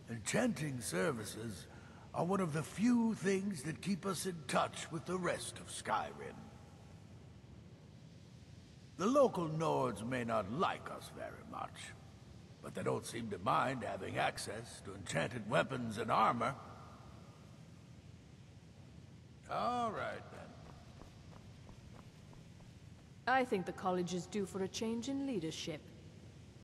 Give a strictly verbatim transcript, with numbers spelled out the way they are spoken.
Enchanting services are one of the few things that keep us in touch with the rest of Skyrim. The local Nords may not like us very much, but they don't seem to mind having access to enchanted weapons and armor. All right, then. I think the college is due for a change in leadership.